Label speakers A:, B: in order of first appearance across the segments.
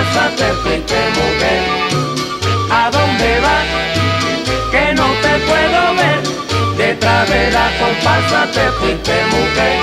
A: comparsa te fuiste mujer. ¿A dónde vas? Que no te puedo ver. Detrás de la comparsa te fuiste mujer.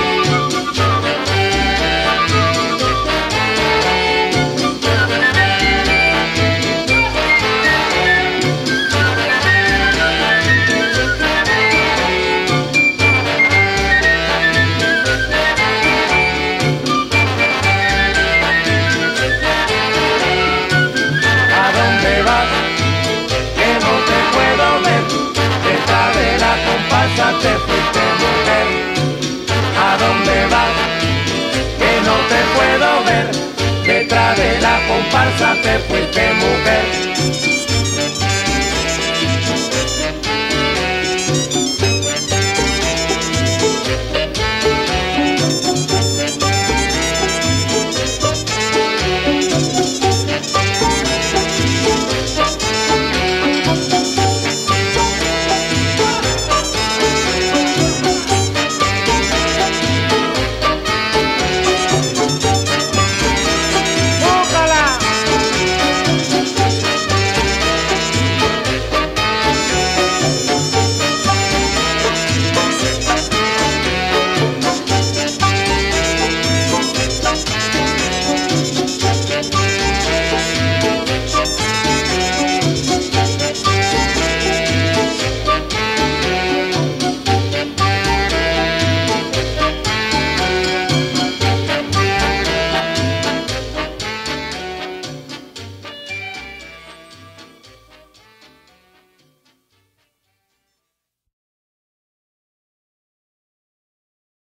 A: Te fuiste mujer. ¿A dónde vas? Que no te puedo ver. Detrás de la comparsa te fuiste mujer.